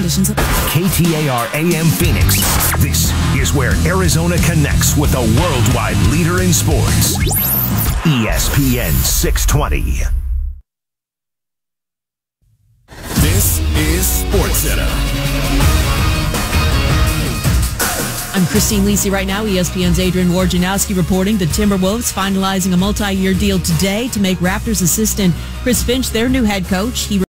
Locations. KTAR AM Phoenix. This is where Arizona connects with the worldwide leader in sports. ESPN 620. This is SportsCenter. I'm Christine Lisi right now. ESPN's Adrian Wojnarowski reporting the Timberwolves finalizing a multi-year deal today to make Raptors assistant Chris Finch their new head coach. He